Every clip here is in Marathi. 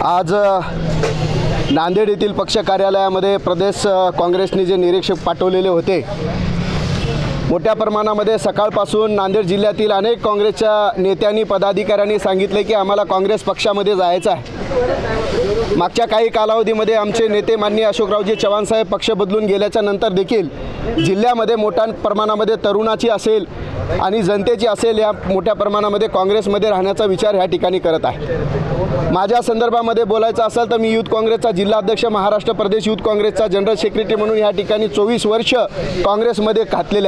आज नांदेड येथील पक्ष कार्यालयामध्ये प्रदेश काँग्रेसने जे निरीक्षक पाठवलेले होते, मोठ्या प्रमाणामध्ये सकाळपासून नांदेड जिल्ह्यातील अनेक काँग्रेसच्या नेत्यांनी पदाधिकाऱ्यांनी सांगितले की आम्हाला काँग्रेस पक्षामध्ये जायचं आहे। मागच्या काही कालावधीमध्ये आमचे नेते माननीय अशोकरावजी चव्हाण साहेब पक्ष बदलून गेल्याच्या नंतर देखील जिल्ह्यामध्ये मोठ्या प्रमाणामध्ये तरुणाची असेल आणि जनतेची असेल या मोठ्या प्रमाणामध्ये काँग्रेसमध्ये राहण्याचा विचार ह्या ठिकाणी करत आहे। माझ्या संदर्भामध्ये बोलायचं असेल तर मी युथ काँग्रेसचा जिल्हाध्यक्ष, महाराष्ट्र प्रदेश युथ काँग्रेसचा जनरल सेक्रेटरी म्हणून या ठिकाणी 24 वर्ष काँग्रेसमध्ये काढलेले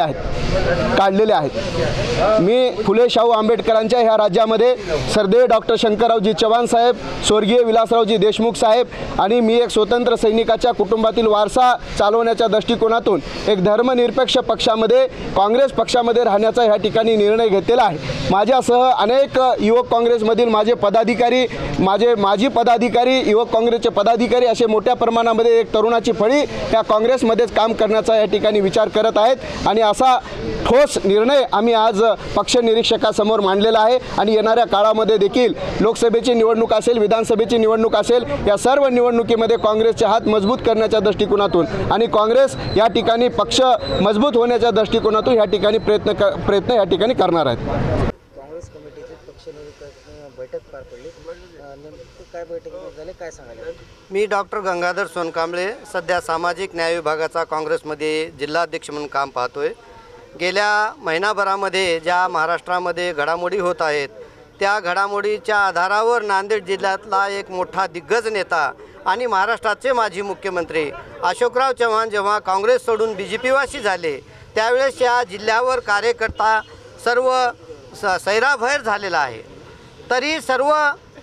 आहेत। मी फुले शाहू आंबेडकरांच्या ह्या राज्यामध्ये सरदेव डॉक्टर शंकररावजी चव्हाण साहेब, स्वर्गीय विलासरावजी देशमुख साहेब आणि मी एक स्वतंत्र सैनिकाच्या कुटुंबातील वारसा चालवण्याच्या दृष्टिकोनातून एक धर्मनिरपेक्ष पक्षामध्ये काँग्रेस पक्षामध्ये राहण्याचा ह्या ठिकाणी निर्णय घेतलेला आहे। माझ्यासह अनेक युवक काँग्रेसमधील माझे पदाधिकारी, माजी पदाधिकारी, युवक काँग्रेसचे पदाधिकारी असे मोठ्या प्रमाणामध्ये एक तरुणाची फळी या काँग्रेसमध्येच काम करण्याचा या ठिकाणी विचार करत आहेत आणि असा ठोस निर्णय आम्ही आज पक्ष निरीक्षकासमोर मांडलेला आहे। आणि येणाऱ्या काळामध्ये देखील लोकसभेची निवडणूक असेल, विधानसभेची निवडणूक असेल, या सर्व निवडणुकीमध्ये काँग्रेसचे हात मजबूत करण्याच्या दृष्टिकोनातून आणि काँग्रेस या ठिकाणी पक्ष मजबूत होण्याच्या दृष्टिकोनातून या ठिकाणी प्रयत्न या ठिकाणी करणार आहेत। काँग्रेस कमिटीची पक्ष निरीक्षक बैठक पार पडली, नेमकं काय बैठक झाली, काय सांगायला? मी डॉक्टर गंगाधर सोनकांबळे, सध्या सामाजिक न्याय विभागाचा काँग्रेसमध्ये जिल्हाध्यक्ष म्हणून काम पाहतोय। गेल्या महिनाभरामध्ये ज्या महाराष्ट्रामध्ये घडामोडी होत आहेत त्या घडामोडीच्या आधारावर नांदेड जिल्ह्यातला एक मोठा दिग्गज नेता आणि महाराष्ट्राचे माजी मुख्यमंत्री अशोकराव चव्हाण जेव्हा काँग्रेस सोडून BJPवासी झाले त्यावेळेस या जिल्ह्यावर कार्यकर्ता सर्व सैराभैर झालेला आहे। तरी सर्व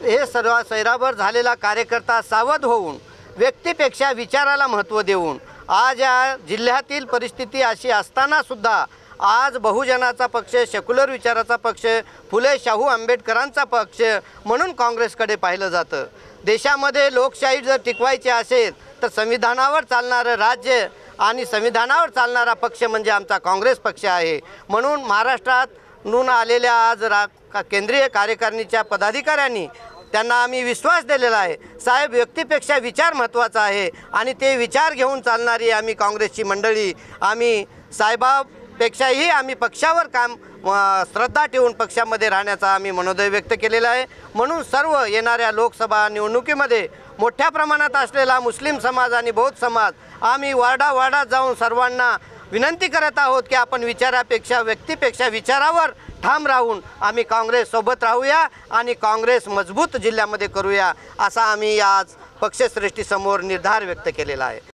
सैराभैर झालेला कार्यकर्ता सावध होऊन व्यक्तीपेक्षा विचाराला महत्त्व देऊन आज या जिल्ह्यातील परिस्थिती अशी असताना सुद्धा आज बहुजनाचा पक्ष, सेक्युलर विचाराचा पक्ष, फुले शाहू आंबेडकरांचा पक्ष म्हणून काँग्रेसकडे पाहिलं जातं। देशामध्ये लोकशाही जर टिकवायची असेल तर संविधानावर चालणारं राज्य आणि संविधानावर चालणारा पक्ष म्हणजे आमचा काँग्रेस पक्ष आहे। म्हणून महाराष्ट्रातून आलेल्या आज केंद्रीय कार्यकारिणीच्या पदाधिकाऱ्यांनी त्यांना आम्ही विश्वास दिलेला आहे, साहेब व्यक्तीपेक्षा विचार महत्त्वाचा आहे आणि ते विचार घेऊन चालणारी आम्ही काँग्रेसची मंडळी, आम्ही साहेबापेक्षाही आम्ही पक्षावर काम श्रद्धा ठेवून पक्षामध्ये राहण्याचा आम्ही मनोदय व्यक्त केलेला आहे। म्हणून सर्व येणाऱ्या लोकसभा निवडणुकीमध्ये मोठ्या प्रमाणात असलेला मुस्लिम समाज आणि बौद्ध समाज आम्ही वार्डात जाऊन सर्वांना विनंती करत आहोत की आपण विचारापेक्षा व्यक्तीपेक्षा विचारावर ठाम राहून आम्ही काँग्रेस सोबत राहूया आणि काँग्रेस मजबूत जिल्ह्यामध्ये करूया असा आम्ही आज पक्षश्रेष्ठीसमोर निर्धार व्यक्त केलेला आहे।